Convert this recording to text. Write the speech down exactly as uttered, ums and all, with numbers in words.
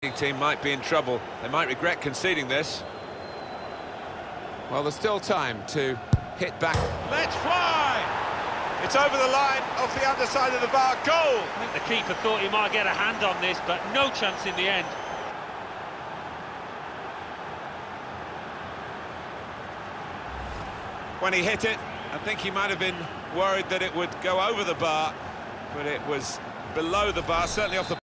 Team might be in trouble. They might regret conceding this. Well, there's still time to hit back. Let's fly! It's over the line, off the underside of the bar. Goal! I think the keeper thought he might get a hand on this, but no chance in the end. When he hit it, I think he might have been worried that it would go over the bar, but it was below the bar, certainly off the